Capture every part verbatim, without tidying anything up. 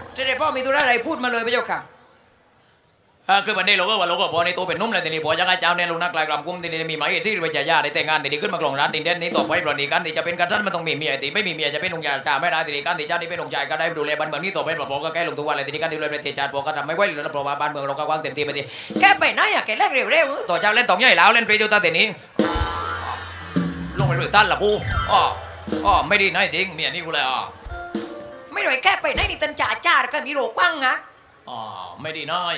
เสด็จพ่อมีธุระอะไรพูดมาเลยพระเจ้าค่ะคือวันนี้เราก็ว่าเราก็พอในตัวเป็นนุ่มเลยทีนี้พอยังไงเจ้าเนี่ยลุงนักลายกลำกุ้มทีนี้มีหมายที่ไปจ่ายยาได้แต่งงานทีนี้ขึ้นมากลองร้านทีนี้นี้ต่อไปปรณีกันที่จะเป็นกันท่านมันต้องมีเมียทีไม่มีเมียจะเป็นองค์ชายจ่าไม่ได้ทีนี้กันที่เจ้านี่เป็นองค์ชายก็ได้ดูแลบ้านเมืองนี้ต่อไปปลอดก็แก้ลงทุกวันเลยทีนี้กันดูแลประเทศชาติพอก็ทำไม่ไหวแล้วเพราะว่าบ้านเมืองเราก็วางเต็มที่ไปทีแกไปไหนอะแกเล่นเร็วๆต่อเจ้าเล่นตองใหญ่แล้วเล่นปรีจูตาทีนี้ลงไปหรือตั้นล่ะกูอ๋ออ๋อไม่ดีนะจริงเมียนี่กูเลยอ๋อไม่ได้แกไปไหนนี่ตันจ่าจ่าก็มีโรกว้างนะอ๋อไม่ดีน้อย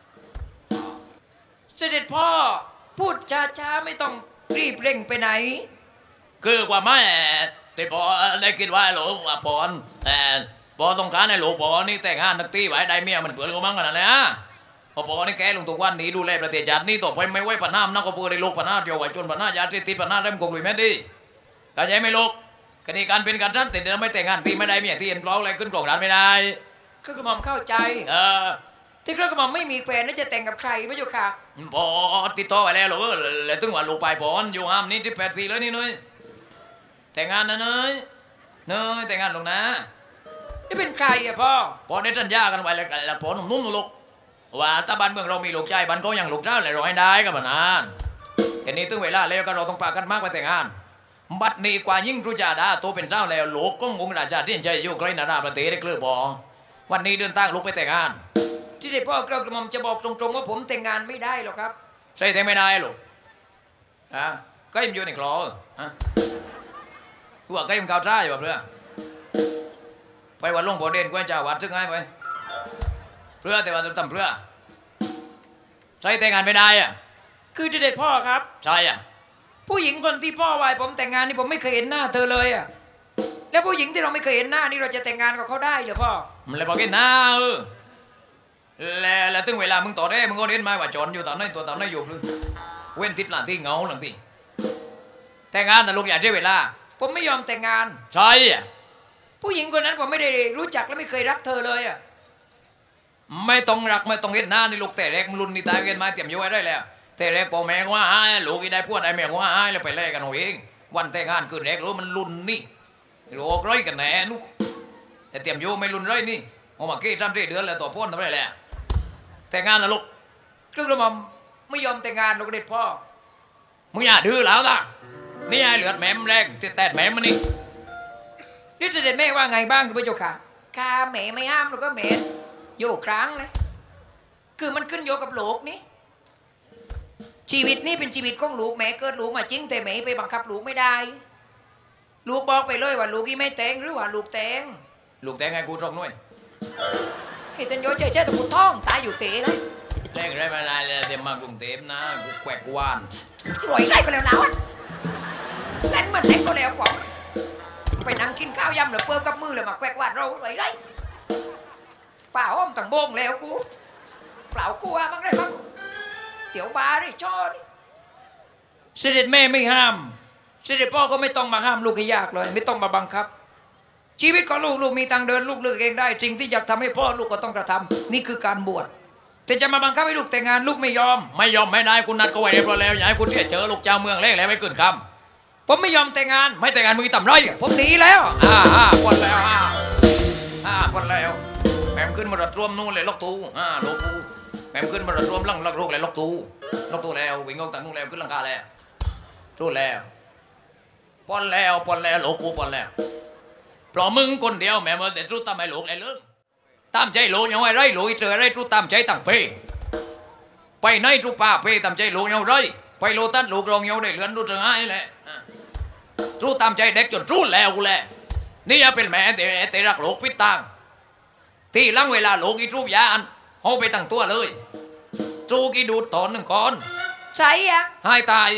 เสด็จพ่อพูดช้าๆไม่ต้องรีบเร่งไปไหนคือว่าแม่แต่พอได้คิดว่าหลวงว่าพรแต่พอต้องการให้หลวงพอนี่แต่งงานนักตีไว้ได้เมียมันเปิดก็มั่งกันนะเนี่ยพอพอนี่แกลงทุกวันนี้ดูแลประเทศชาตินี่ต่อไปไม่ไว้ปน้ำนักก็พูดในโลกปน้ำเดียวไว้จนปน้ำยาติดปน้ำเริ่มคงลุยแม่ดีเข้าใจไหมลูกคดีการเป็นการทันแต่เดี๋ยวไม่แต่งงานตีไม่ได้เมียที่เห็นเปล่าอะไรขึ้นกล่องร้านไม่ได้คือกระหม่อมเข้าใจเออที่กระหม่อมไม่มีแฟนน่าจะแต่งกับใครพระเจ้าค่ะพอติดต่อไปแล้วหรอแล้วตึงว่าลูกไปพรอยู่ห้ามนี่ที่แปดปีแล้วนี่นุ้ยแต่งงานนะนุ้ยนุ้ยแต่งงานลูกนะนี่เป็นใครอะพ่อพอได้สัญญากันไว้แล้วแล้วพอหนุ่มๆลูกว่าถ้าบ้านเมืองเรามีลูกใจบ้านก็ยังลูกเจ้าเลยเราให้ได้กันบ้านนั้นแค่นี้ตึงเวลาแล้วก็เราต้องปากันมากไปแต่งงานบัดนี้กว่ายิ่งรู้จักดาโตเป็นเจ้าแล้วลูกก็งงราชาที่ใจอยู่ใกล้นาราประเทศได้เกลือบอวันนี้เดินทางลูกไปแต่งงานที่ได้พ่อกระหม่อมจะบอกตรงๆว่าผมแต่งงานไม่ได้หรอกครับใช่แต่งไม่ได้หรอกอ่ะก็ยังอยู่ในคลอฮะกูว่าก็ยังข่าวช้าอยู่แบบเพื่อไปวันลงโบเดนกูจะวัดซึ่งให้ไปเพื่อแต่ว่าทำเพื่อใช่แต่งงานไม่ได้อ่ะคือที่ได้พ่อครับใช่อ่ะผู้หญิงคนที่พ่อวายผมแต่งงานนี่ผมไม่เคยเห็นหน้าเธอเลยอ่ะแล้วผู้หญิงที่เราไม่เคยเห็นหน้านี่เราจะแต่งงานกับเขาได้เหรอพ่อมันเลยบอกกันหน้าเออแล้วแล้วถึงเวลามึงต่อได้มึงก็เรียนมาว่าจอนอยู่ตอนนั้นตัวตอนนั้นอยู่หรือเว้นทิศหลังที่เงาหลังที่แต่งงานนะลูกอย่าใช้เวลาผมไม่ยอมแต่งงานใช่อ่ะผู้หญิงคนนั้นผมไม่ได้รู้จักและไม่เคยรักเธอเลยอ่ะไม่ต้องรักไม่ต้องเห็นหน้านี่ลูกแต่แรกมึงรุนนี่ตายกันมาเตรียมอยู่ไว้ได้แล้วแต่แรกพ่อแม่ว่าไอ้ลูกได้พวดได้แม่ว่าไอ้แล้วไปแลกกันเอาเองวันแต่งงานคืนแรกรู้มันรุนนี่โลกร้อยกันแน่นุ๊กแต่เตรียมอยู่ไม่รุนร้อยนี่ออกมาเกี่ยทำได้เดือนแล้วตัวพ่นทำได้แหละแต่งงานนะลูกกระหม่อมไม่ยอมแต่งงานลูกเด็ดพ่อมึงอย่าดื้อแล้วล่ะนี่ไอ้เหลือดแม่มแรงติดแต่แม่มันนี่นี่จะเด็ดแม่ว่าไงบ้างคุณผู้ชมค่ะข้าแม่ไม่ห้ามแล้วก็แม่โยกครั้งเลยคือมันขึ้นโยกับโลกนี้ชีวิตนี่เป็นชีวิตของลูกแม่เกิดลูกมาจริงแต่แม่ไปบังคับลูกไม่ได้ลูกบอกไปเลยว่าลูกที่ไม่แต่งหรือว่าลูกแต่งลูกแต่งไงกูตรงนู้นเฮ้ยตันโยเจ๊เจ๊แต่กูท้องตายอยู่เตะนะแรงไรมาลายเลยเดี๋ยวมากรุงเทพนะกูแขวกวานรวยไรก็แล้วนะวะเล่นเหมือนเล็กก็แล้วผมไปนั่งกินข้าวยำหรือเปิดกับมือเลยมาแขวกวานเรารวยไรป่าอ้อมต่างโบงแล้วกูเปล่ากูว่ามั้งได้มั้งเตี๋ยวบาได้ช่อนี่เสด็จแม่ไม่ห้ามเสด็จพ่อก็ไม่ต้องมาห้ามลูกให้ยากเลยไม่ต้องมาบังคับชีวิตของลูกลูกมีทางเดินลูกเลือกเองได้จริงที่อยากทำให้พ่อลูกก็ต้องกระทำนี่คือการบวชแต่จะมาบังคับให้ลูกแต่งงานลูกไม่ยอมไม่ยอมไม่ได้คุณนัดก็ไว้เรียบร้อยแล้วอย่าให้คุณเจอลูกเจ้าเมืองเล่แล้วไม่เกินคำผมไม่ยอมแต่งงานไม่แต่งงานมึงต่ำไรผมหนีแล้วอ่าอ่าคนแล้วอ่าอ่าคนแล้วแม่ขึ้นมาระรวมนู่นเลยล็อกตูอ่าล็อกตูแม่ขึ้นมาระรวมลังลักลูกเลยล็อกตูล็อกตูแล้ววิ่งงงต่างนู่นแล้วขึ้นลังกาแล้วรู้แล้วปอนแล้วปอนแล้วโลกูปอนแล้วเพราะมึงคนเดียวแม่เมื่อแต่รู้ตามไอ้ลูกไอ้เรื่องตามใจลูกยังไงไรลูกเจอไรรู้ตามใจต่างเพไปไหนรู้ป่าเพตามใจลูกยังไรไปโลตัสลูกรองยังได้เลื่อนรู้ถึงไอ้แหละรู้ตามใจเด็กจนรู้แล้วกูแหละนี่อย่าเป็นแม่แต่แต่รักลูกพิษต่างที่หลังเวลาลูกอีรูปยาอันเอาไปตั้งตัวเลยจูกีดูดตอนหนึ่งก้อนใช่อะให้ตาย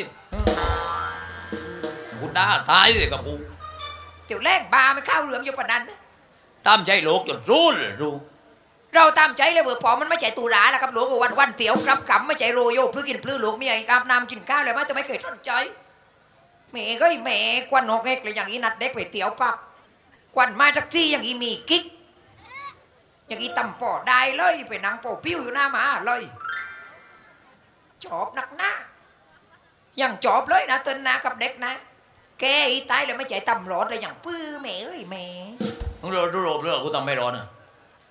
กูด่าตายเลยกับกูเดี๋ยวแรกบาไม่เข้าเหลืองอยู่ปนันตามใจลูกจนรู้เลยรู้เราตามใจเลยเบื่อพอมันไม่ใจตูราแล้วครับหลวงวันวันเตี๋ยวกลับกำไม่ใจโรโยพลื้กินพลื้หลวงมีไอ้กาบน้ำกินข้าวเลยมันจะไม่เคยสนใจแม่ก็แม่ควันนกเอกเลยอย่างนี้นัดเด็กไปเตี๋ยวปับควันไม้ทักซี่อย่างนี้มีกิ๊กอย่างนี้ตำปอได้เลยไปนั่งปอปิ้วอยู่หน้ามาเลยจอบนักหน้าอย่างจอบเลยนะเตือนนะกับเด็กนะแกอีตายเลยไม่ใจตำรอดเลยอย่างปื้อแม่เอ้ยแม่มึงรอรู้รบเรื่องกูทำไม่ร้อนอ่ะฮ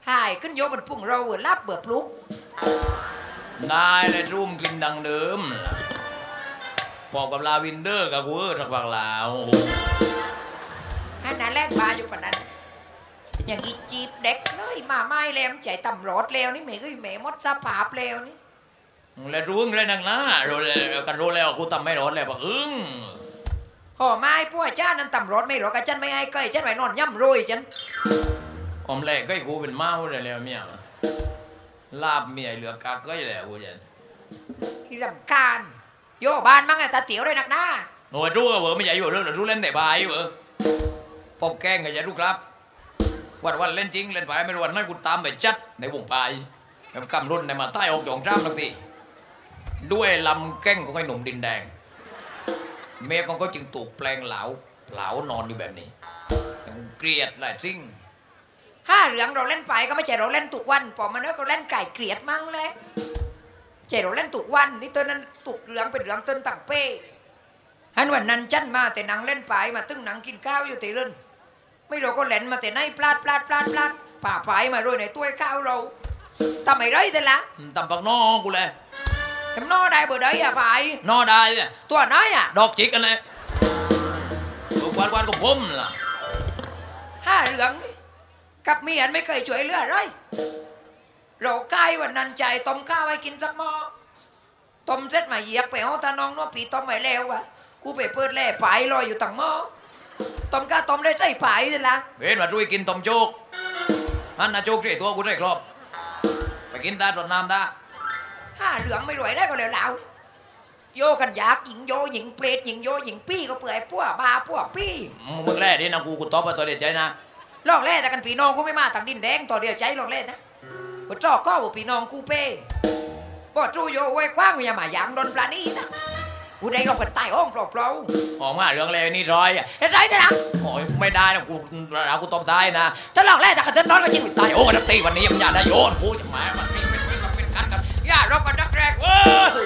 หายขึ้นโยบนพุ่งเราเวลับเบื่อปลุกนายเลยรุ่มกินดังเดิมพอกับลาวินเดอร์กับกูเออทักบักลาวฮันน่ะแลกบาอยู่ปะนั้นอย่างอีจีบเด็กเลยมาไม่แล้วใจต่ำรถแล้วนี่เมย์ก็เมย์มดสภาพแล้วนี่แล้วรู้เลยนักนะรู้แล้วกันรู้แล้วกูทำไม่รอดแล้วปะอึ้งห่อไม้พวกจ้านั้นต่ำรถไม่รอกระจันไม่ไอ้เกยจันไว้นอนย่ำรวยจันผมแรกก็กูเป็นเมาเลยแล้วเมียลาบเมียเหลือกาเก้ยแล้วกูจะที่สำคัญโยบ้านมั้งไอ้ตาเตี๋ยวเลยนักหน้าโอ้ยรู้เหรอไม่ใช่อยู่เรื่องรู้เล่นแต่บายเหรอพบแกงก็จะรู้ครับวันวันเล่นจริงเล่นไปไม่รู้วันนั้นกูตามไปจัดในวงปลายแบบกำรุ่นในมาใต้ออกจองจ้ามทักทีด้วยลำแก้งของไอ้หนุ่มดินแดงเมียของก็จึงถูกแปลงเหลาเหลานอนอยู่แบบนี้เกลียดหลายสิ่งห้าเหลืองเราเล่นไปก็ไม่ใช่เราเล่นตุกวันพอมันเนอะก็เล่นไก่เกลียดมั้งเลยใช่เราเล่นตุกวันนี่ตัวนั้นตุกเหลืองเป็นเหลืองต้นต่างเป้ฮันวันนั้นจันมาแต่นังเล่นไปมาตึ้งหนังกินข้าวอยู่ตีเล่นไม่เราก็เล่นมาแต่ในพลาดพลาดพลาดพลาดป่าไปมาโรยในตัวข้าวเราทำไมไรแต่ละตำปักนอกูเลยทำนอได้เบอร์ใดอะไปนอได้เนี่ยตัวน้อยอะดอกจิกกันเลยกวาดกวาดกับผมล่ะห้าเหลืองนี่กับเมียนไม่เคยช่วยเหลือเลยเราใกล้วันนั้นใจต้มข้าวให้กินสักหม้อต้มเสร็จมาเหยียกไปเอาตาน้องน้อปีต้มไว้แล้ววะกูไปเปิดแล่ฝายลอยอยู่ตั้งหม้อต้มข้าวต้มได้ใจฝายเลยละเห็นว่ารุ่ยกินต้มโจ๊กฮันน่ะโจ๊กที่ตัวกูได้ครบไปกินตาตรดน้ำตาห้าเหลืองไม่รวยได้ก็แล้วแล้วโยกันยากหญิงโยหญิงเปรตหญิงโยหญิงปี้ก็เปื่อยพวกบาพวกปี้มึงแร่ดินะกูกูตอบไปตัวเดียวใจนะลอกแร่แต่กันปีน้องกูไม่มาต่างดินแดงต่อเดียวใจลอกแร่นะบ่จอกก็บ่ปีน้องกูเป้บ่จูโยไว้คว้างอย่ามาหยางโดนปลานี่นะกูได้ลงกันใต้ห้องเปล่าออกมาเรื่องอะไรนี่ร้อยอ่ะๆได้ไรนะโอ้ยไม่ได้นะกูเรากูตบท้ายนะถ้าลอกแร่แต่กันเดินนอนมาจริงตายโอ้กันตีวันนี้มันอยากได้โยนกูจะหมายมันเป็นเป็นเป็นเป็นกันกันอย่ารบกันดักแรกเว้ย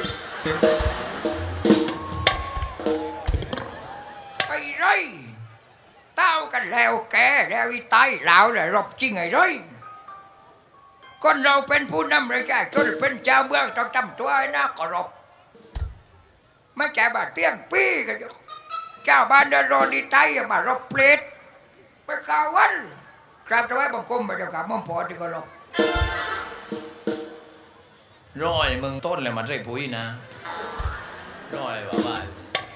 ไปไรเต้ากันแล้วแกแล้วอีตายแล้วแหละรบจริงไงไรคนเราเป็นผู้นำรายการจนเป็นเจ้าเมืองต้องทำตัวให้น่าเคารพไม่แก่บาดเตี้ยงปี้กันอยู่เจ้าบ้านเดินรอดีไทยมารบเปรตไม่ข่าววันกราบถวายบังคมไปเดี๋ยวกับม่อมพอที่เคารพร้อยมึงต้นเลยมันได้ปุ๋ยนะร้อยบ้าบ้า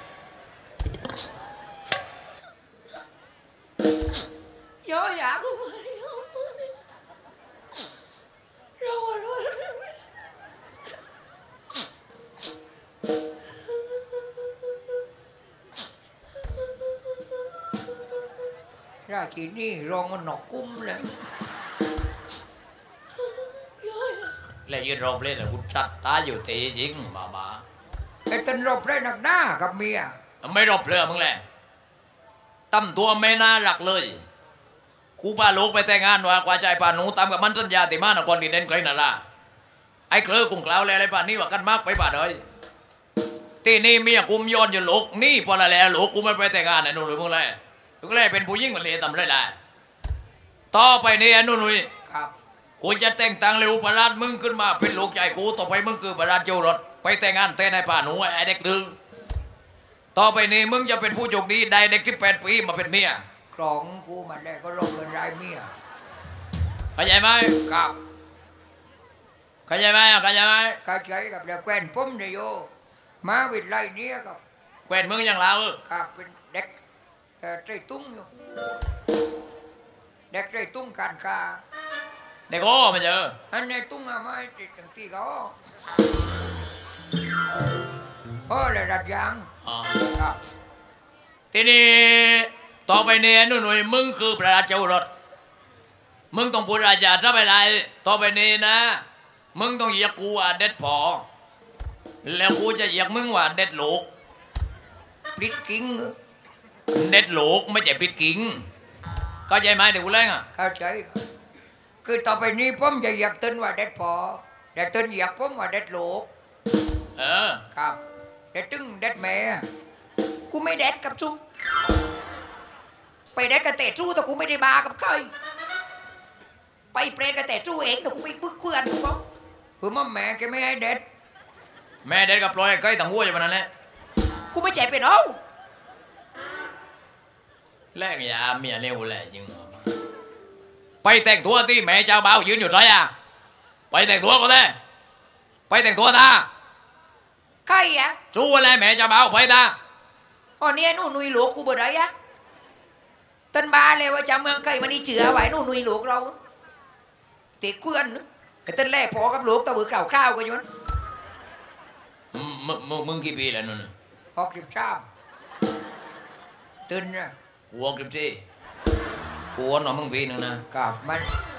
เยอะแยะกูไปรอรอราชีนี่รองมันหนอกกุ้มเลยแล้วยืนรอบเล่นแล้วกูจัดตาอยู่ตีจริงบ้าบ้าไอ้ตันรบได้หนักหน้ากับเมียไม่รอบเรือมึงแหละตั้มตัวไม่น่ารักเลยกูพาลูกไปแต่งงานว่ากว่าใจป่าหนูตามกับมันสัญญาติมานครดินเด่นไกลน่ะล่ะไอ้เคลือกุ้งกล่าวแล้วอะไรป่านนี้ว่ากันมากไปป่าเลยที่นี่เมียกุมย้อนอยู่ลูกนี่พอละแล้วลูกกูไม่ไปแต่งงานไอ้นุ่นหรือมึงเลยมึงเลยเป็นผู้หญิงมันเลยทำไรล่ะต่อไปนี่ไอ้นุ่นหนุ่ยครับกูจะแต่งตั้งเร็วประราชมึงขึ้นมาเป็นลูกใจกูต่อไปมึงคือประราชเจ้ารถไปแต่งงานแต่ในป่าหนูไอ้เด็กดึงต่อไปนี้มึงจะเป็นผู้โชคดีได้เด็กที่แปดปีมาเป็นเมียกรองกูมาได้ก็รบเป็นรายเมียเข้าใจไหมครับเข้าใจไหมเข้าใจไหมกาใจกับแล้วแควนพุ่มเนี่ยโยมาวิทย์ไรเนี้ยกับแควนมึงอย่างเราครับเป็นเด็กเอ่อใจตุ้งอยู่เด็กใจตุ้งการค้าเด็กโอ้มาเจออันนี้ตุ้งอะไม่ติดตั้งที่เขาโอ้เลยรัดยางอ๋อครับทีนี้ต่อไปนี้หนุ่ยมึงคือประราชเจ้ารถมึงต้องพูดราชาถ้าไปได้ต่อไปนี้นะมึงต้องเรียกกูว่าเด็ดพอแล้วกูจะเรียกมึงว่าเด็ดลูกปิดกิ้งเด็ดลูกไม่ใช่ปิดกิ่งเข้าใจไหมเด็กกูเล่นอ่ะเข้าใจครับคือต่อไปนี้ผมจะอยากเต้นว่าเด็ดพอแต่เต้นอยากผมว่าเด็ดโลกเออครับเด็ดตึงเด็ดแม่กูไม่เด็ดกับซุ้มไปเด็ดกับเตะจู้แต่กูไม่ได้บากับใครไปเปรตกันแต่จู้เองแต่กูไปบึกเพื่อนกูบอกเออมาแม่แกไม่ให้เด็ดแม่เด็ดกับปล่อยใกล้ต่างหัวอยู่มันนั่นแหละกูไม่ใจเป็นเอาแลกยาเมียเร็วแหละจริงไปแต่งตัวที่แม่เจ้าบ่าวยืนอยู่ไรอ่ะไปแต่งตัวก็เลยไปแต่งตัวตาใครอะสู้อะไรแม่เจ้าบ่าวไปตาอ๋อเนี่ยหนูนุยหลวกกูบ่ได้อะตันบาเลยว่าจะเมืองไกลมันนี่เจือไว้หนูนุยหลวกเราเตะเกลื่อนไอ้ตันแรกพอกับหลวกตะเบือข่าวข้าวกันยนมึงมึงมึงกี่ปีแล้วนู่นหกสิบชามตื่นนะหัวกริบจี้กูวนหน่อมึงปีหนึ่งนะกับมัน